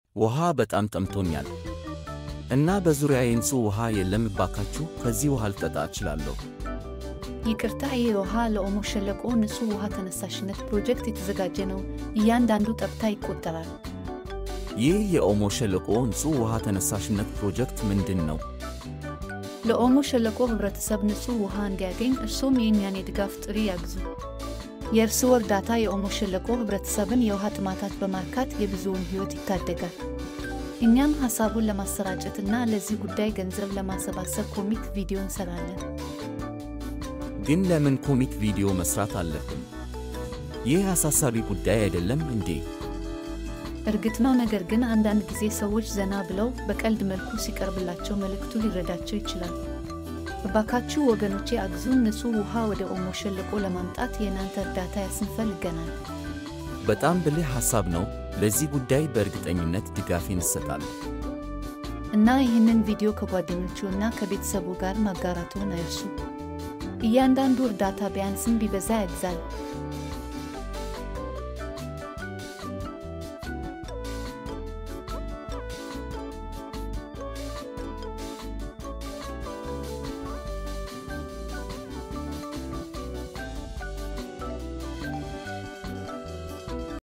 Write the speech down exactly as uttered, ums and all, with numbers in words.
ውሃ በጣም ጠምቶኛል እና በዙሪያዬ ንጹህ ውሃ የለም። እባካችሁ ከዚህ ውሃ ልጠጣ እችላለሁ? ይቅርታ፣ ይህ ውሃ ለኦሞ ሸለቆ ንጹህ ውሃ ተነሳሽነት ፕሮጀክት የተዘጋጀ ነው። እያንዳንዱ ጠብታ ይቆጠራል። ይህ የኦሞ ሸለቆ ንጹህ ውሃ ተነሳሽነት ፕሮጀክት ምንድን ነው? ለኦሞ ሸለቆ ህብረተሰብ ንጹህ ውሃ እንዲያገኝ እርሶም የእኛን የድጋፍ ጥሪ ያግዙ። የእርስዎ እርዳታ የኦሞ ሸለቆ ህብረተሰብን የውሃ ጥማታት በማርካት የብዙውን ሕይወት ይታደጋል። እኛም ሐሳቡን ለማሰራጨትና ለዚህ ጉዳይ ገንዘብ ለማሰባሰብ ኮሚክ ቪዲዮ እንሰራለን። ግን ለምን ኮሚክ ቪዲዮ መስራት አለብን? ይህ አሳሳቢ ጉዳይ አይደለም እንዴ? እርግጥ ነው፣ ነገር ግን አንዳንድ ጊዜ ሰዎች ዘና ብለው በቀልድ መልኩ ሲቀርብላቸው መልእክቱ ሊረዳቸው ይችላል። እባካችሁ ወገኖቼ አግዙን። ንጹህ ውሃ ወደ ኦሞ ሸለቆ ለማምጣት የእናንተ እርዳታ ያስፈልገናል። በጣም ብልህ ሐሳብ ነው። ለዚህ ጉዳይ በእርግጠኝነት ድጋፌን እሰጣለሁ። እና ይህንን ቪዲዮ ከጓደኞቹና ከቤተሰቡ ጋር ማጋራቱን አይርሱ። እያንዳንዱ እርዳታ ቢያንስም ቢበዛ ያግዛል።